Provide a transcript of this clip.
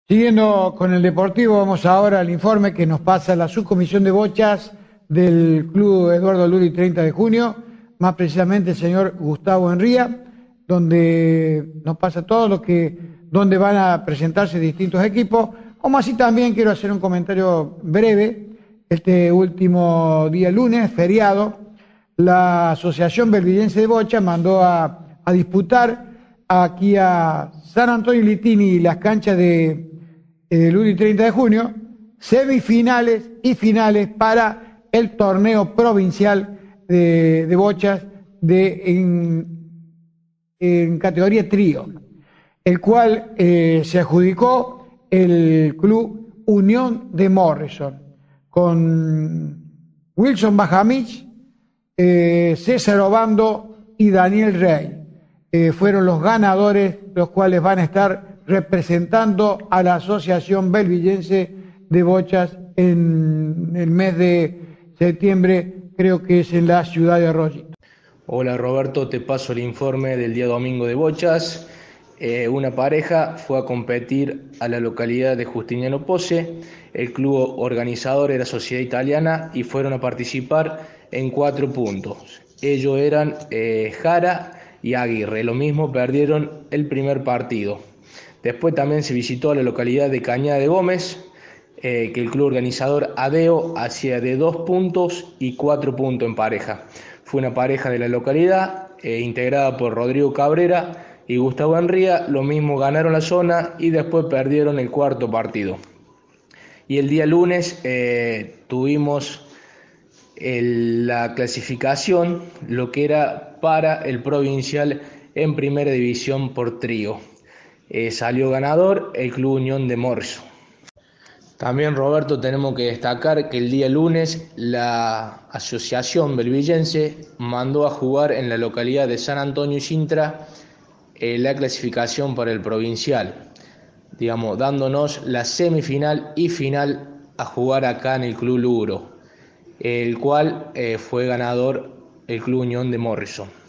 Siguiendo con el deportivo, vamos ahora al informe que nos pasa la subcomisión de bochas del Club Eduardo Luri 30 de junio, más precisamente el señor Gustavo Enría, donde nos pasa todo donde van a presentarse distintos equipos, como así también quiero hacer un comentario breve. Este último día lunes, feriado, la Asociación Belvillense de Bocha mandó a disputar aquí a San Antonio Litini las canchas de Luri 30 de junio, semifinales y finales para el torneo provincial de bochas en categoría trío, el cual se adjudicó el Club Unión de Morrison, con Wilson Bajamich, César Obando y Daniel Rey. Fueron los ganadores, los cuales van a estar representando a la Asociación Belvillense de Bochas en el mes de septiembre, creo que es en la ciudad de Arroyito. Hola Roberto, te paso el informe del día domingo de bochas. Una pareja fue a competir a la localidad de Justiniano Posse. El club organizador era Sociedad Italiana y fueron a participar en 4 puntos. Ellos eran Jara y Aguirre. Lo mismo, perdieron el primer partido. Después también se visitó a la localidad de Cañada de Gómez, que el club organizador Adeo hacía de 2 puntos y 4 puntos en pareja. Fue una pareja de la localidad, integrada por Rodrigo Cabrera y Gustavo Enría. Lo mismo, ganaron la zona y después perdieron el cuarto partido. Y el día lunes tuvimos la clasificación, lo que era para el provincial en primera división por trío. Salió ganador el Club Unión de Morrison. También, Roberto, tenemos que destacar que el día lunes la Asociación Belvillense mandó a jugar en la localidad de San Antonio y Sintra la clasificación para el provincial, dándonos la semifinal y final a jugar acá en el Club Lugro, el cual fue ganador el Club Unión de Morrison.